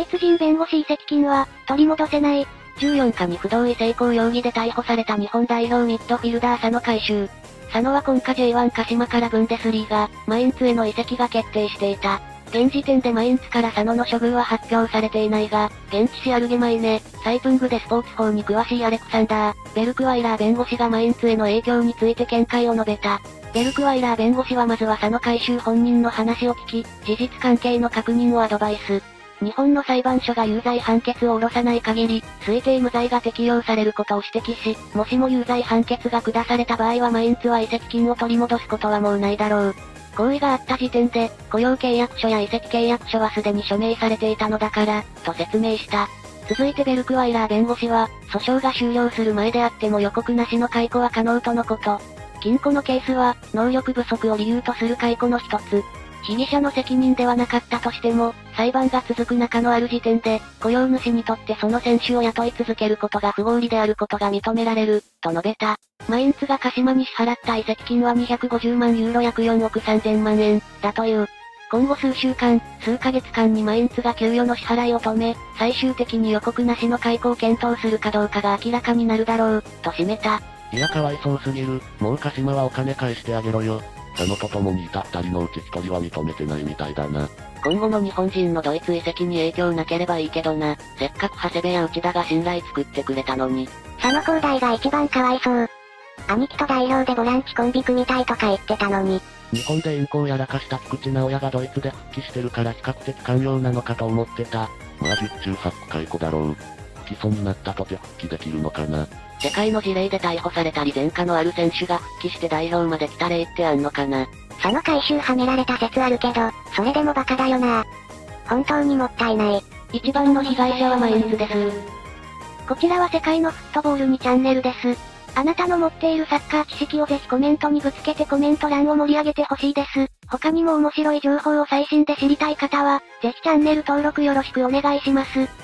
イツ人弁護士移籍金は、取り戻せない。 14日に不同意性交容疑で逮捕された日本代表ミッドフィルダー佐野海舟。佐野は今夏 J1 鹿島からブンデスリーガ、マインツへの移籍が決定していた。現時点でマインツから佐野の処遇は発表されていないが、現地紙アルゲマイネ、サイプングでスポーツ法に詳しいアレクサンダー、ベルクワイラー弁護士がマインツへの影響について見解を述べた。ベルクワイラー弁護士はまずは佐野海舟本人の話を聞き、事実関係の確認をアドバイス。日本の裁判所が有罪判決を下ろさない限り、推定無罪が適用されることを指摘し、もしも有罪判決が下された場合はマインツは移籍金を取り戻すことはもうないだろう。行為があった時点で、雇用契約書や移籍契約書はすでに署名されていたのだから、と説明した。続いてベルクワイラー弁護士は、訴訟が終了する前であっても予告なしの解雇は可能とのこと。禁錮のケースは、能力不足を理由とする解雇の一つ。被疑者の責任ではなかったとしても、裁判が続く中のある時点で、雇用主にとってその選手を雇い続けることが不合理であることが認められる、と述べた。マインツが鹿島に支払った移籍金は250万ユーロ約4億3000万円、だという。今後数週間、数ヶ月間にマインツが給与の支払いを止め、最終的に予告なしの解雇を検討するかどうかが明らかになるだろう、と締めた。 いやかわいそうすぎる、もう鹿島はお金返してあげろよ。佐野と共にいた二人のうち一人は認めてないみたいだな。 今後の日本人のドイツ移籍に影響なければいいけどな。せっかく長谷部や内田が信頼作ってくれたのに。 佐野光大が一番かわいそう。兄貴と代表でボランチコンビ組みたいとか言ってたのに。 日本でインコをやらかした菊池直哉がドイツで復帰してるから比較的寛容なのかと思ってた。まあ10中8個解雇だろう。不起訴になったとて復帰できるのかな。 世界の事例で逮捕されたり前科のある選手が復帰して代表まで来た例ってあんのかな。 佐野海舟はめられた説あるけど、それでもバカだよな。本当にもったいない。 一番の被害者はマインツです。 こちらは世界のフットボール2チャンネルです。あなたの持っているサッカー知識をぜひコメントにぶつけてコメント欄を盛り上げてほしいです。他にも面白い情報を最新で知りたい方は、ぜひチャンネル登録よろしくお願いします。